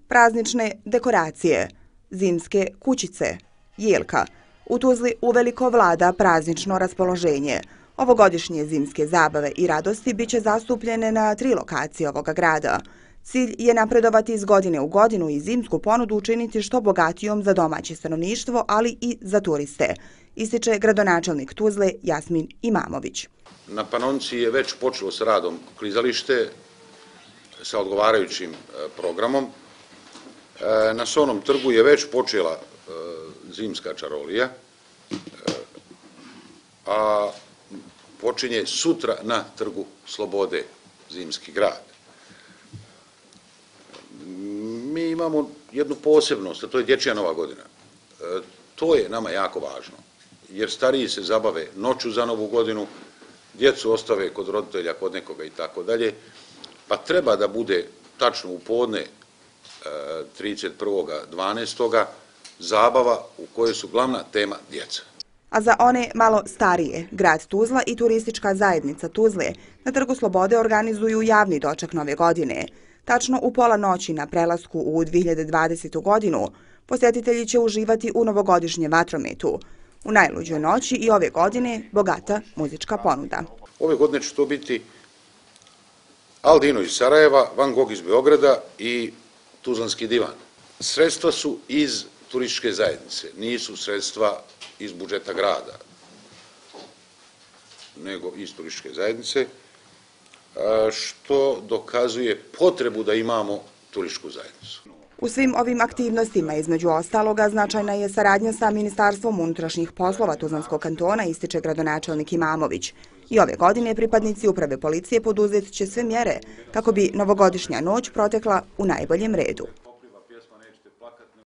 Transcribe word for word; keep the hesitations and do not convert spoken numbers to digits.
Praznične dekoracije, zimske kućice, jelka. U Tuzli uveliko vlada praznično raspoloženje. Ovogodišnje zimske zabave i radosti biće zastupljene na tri lokacije ovoga grada. Cilj je napredovati iz godine u godinu i zimsku ponudu učiniti što bogatijom za domaće stanovništvo, ali i za turiste, ističe gradonačelnik Tuzle Jasmin Imamović. Na Panonci je već počelo s radom klizalište sa odgovarajućim programom. Na Sonom trgu je već počela zimska čarolija, a počinje sutra na Trgu Slobode zimski grad. Mi imamo jednu posebnost, a to je dječja Nova godina. To je nama jako važno, jer stariji se zabave noću za Novu godinu, djecu ostave kod roditelja, kod nekoga i tako dalje, pa treba da bude tačno u podne trideset prvog dvanaestog zabava u kojoj su glavna tema djeca. A za one malo starije, grad Tuzla i turistička zajednica Tuzle na Trgu Slobode organizuju javni doček Nove godine. Tačno u pola noći na prelasku u dvije hiljade dvadesetu. godinu posjetitelji će uživati u novogodišnjem vatrometu. U najluđoj noći i ove godine bogata muzička ponuda. Ove godine će to biti Aldino iz Sarajeva, Van Gogh iz Beograda i Tuzlanski divan. Sredstva su iz turističke zajednice, nisu sredstva iz budžeta grada, nego iz turističke zajednice, što dokazuje potrebu da imamo turističku zajednicu. U svim ovim aktivnostima, između ostaloga, značajna je saradnja sa Ministarstvom unutrašnjih poslova Tuzlanskog kantona, ističe gradonačelnik Imamović. I ove godine pripadnici uprave policije poduzet će sve mjere kako bi novogodišnja noć protekla u najboljem redu.